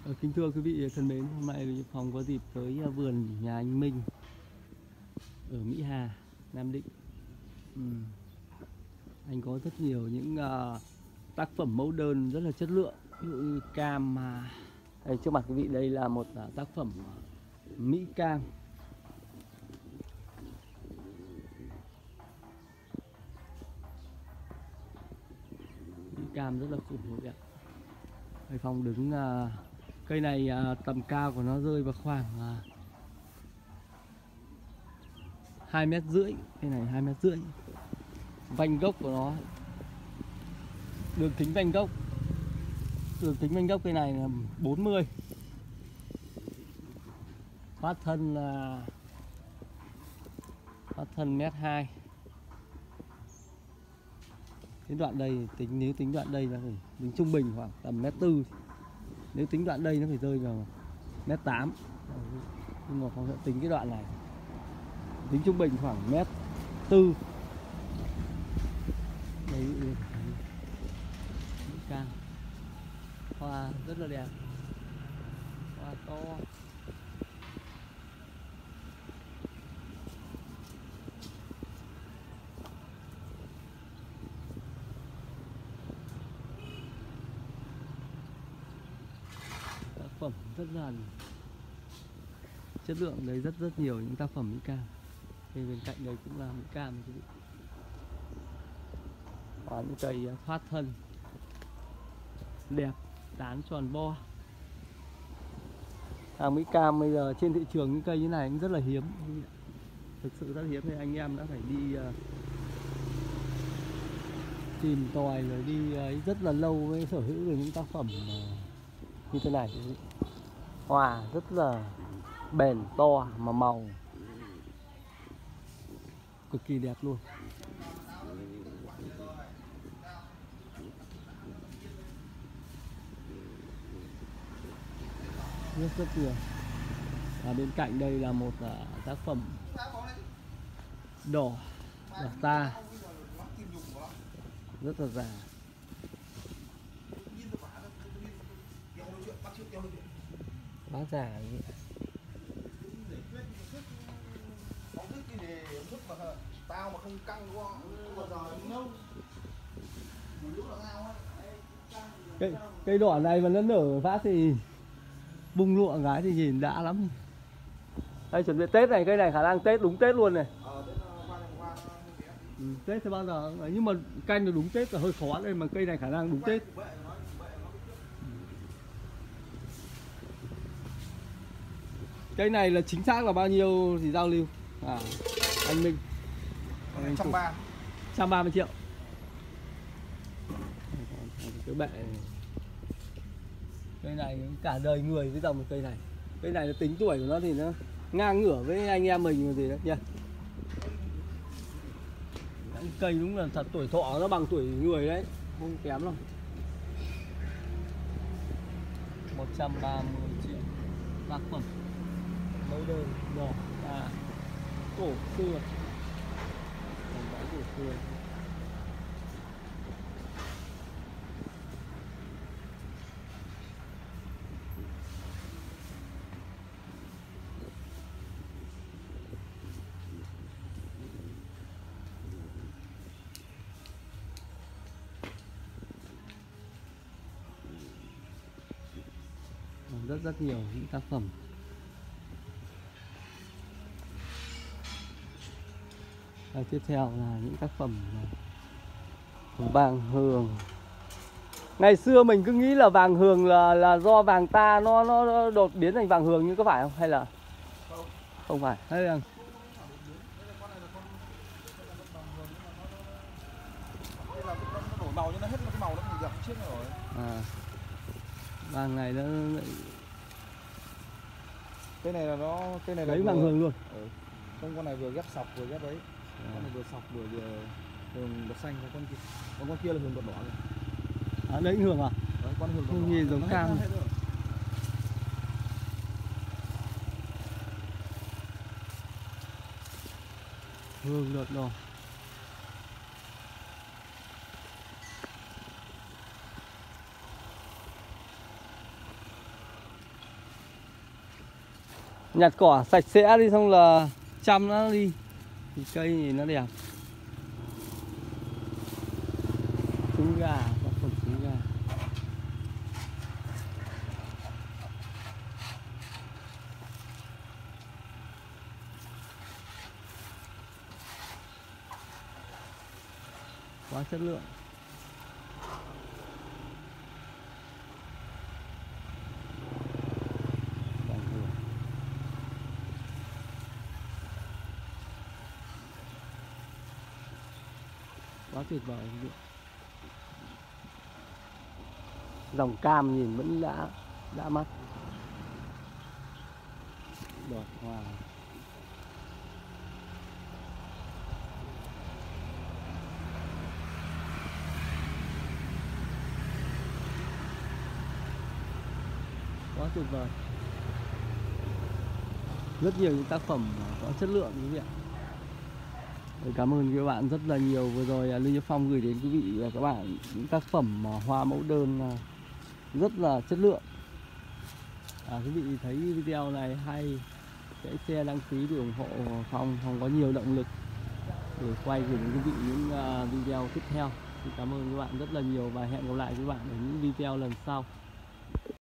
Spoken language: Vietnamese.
Kính thưa quý vị thân mến, hôm nay phòng có dịp tới vườn nhà anh Minh ở Mỹ Hà, Nam Định. Anh có rất nhiều những tác phẩm mẫu đơn rất là chất lượng, ví dụ như cam. Đây, trước mặt quý vị đây là một tác phẩm Mỹ cam. Mỹ cam rất là khủng luôn ạ. Đây, Phong đứng cây này tầm cao của nó rơi vào khoảng 2,5 mét. Cây này 2,5 mét. Vành gốc của nó, đường kính vành gốc cây này là 40. Phát thân là 1,2 m. Cái đoạn đây nếu tính đoạn đây là phải tính trung bình khoảng tầm 1,4 m. Nếu tính đoạn đây nó phải rơi vào 1,8 m. Nhưng mà Phong sẽ tính cái đoạn này, tính trung bình khoảng 1,4 m. Đây Mỹ cam, hoa rất là đẹp, hoa to. Tác phẩm rất là chất lượng, đấy rất nhiều những tác phẩm Mỹ cam. Đây bên cạnh đây cũng là Mỹ cam quý vị. Có những cây thoát thân đẹp, tán tròn bo. Hàng Mỹ cam bây giờ trên thị trường những cây như này cũng rất là hiếm, thực sự rất hiếm. Thì anh em đã phải đi tìm tòi rồi đi rất là lâu mới sở hữu được những tác phẩm như thế này. Hoa rất là bền to mà màu cực kỳ đẹp luôn. Rất nhiều. Và bên cạnh đây là một tác phẩm đỏ ta, rất là già. Quá già ấy. Tao mà không căng đúng không? Cây đỏ này mà nó nở phát thì bung lụa gái thì nhìn đã lắm. Đây chuẩn bị Tết này, cây này khả năng Tết, đúng Tết luôn này. Tết thì bao giờ nhưng mà canh được đúng Tết là hơi khó đây, mà cây này khả năng đúng Tết. Cây này là chính xác là bao nhiêu thì giao lưu anh Minh? 130 triệu. Cái bệ cây này cả đời người với dòng cây này. Cây này là tính tuổi của nó thì nó ngang ngửa với anh em mình rồi gì đấy nha. Cây đúng là thật, tuổi thọ nó bằng tuổi người đấy, không kém đâu. 130 triệu. Tác phẩm mẫu đơn đỏ cổ xưa. Cổ xưa. Rất nhiều những tác phẩm. Tiếp theo là những tác phẩm vàng hường. Ngày xưa mình cứ nghĩ là vàng hường là do vàng ta nó đột biến thành vàng hường, nhưng có phải không? Hay là không phải? Hay là Đổi màu cho nó hết cái màu nó bị trước rồi. Vàng này nó Cây này là lấy vàng hường luôn. Không, con này vừa ghép sọc vừa ghép đấy. Con này vừa sọc vừa hường bột xanh, con kia là hường bột đỏ rồi. Đấy hường à? Đấy, con hường bột đỏ. Nhìn giống cam. Hương đợt đỏ. Nhặt cỏ sạch sẽ đi, xong là chăm nó đi thì cây thì nó đẹp. Trứng gà, các phần trứng gà. Quá chất lượng. Quá tuyệt vời. Dòng cam nhìn vẫn đã mắt. Đọt hoa. Quá tuyệt vời. Rất nhiều những tác phẩm có chất lượng quý vị ạ. Cảm ơn các bạn rất là nhiều. Vừa rồi Lưu Nhật Phong gửi đến quý vị và các bạn những tác phẩm hoa mẫu đơn rất là chất lượng. Quý vị thấy video này hay, hãy share, đăng ký để ủng hộ Phong. Phong có nhiều động lực để quay gửi đến quý vị những video tiếp theo. Xin cảm ơn các bạn rất là nhiều và hẹn gặp lại các bạn ở những video lần sau.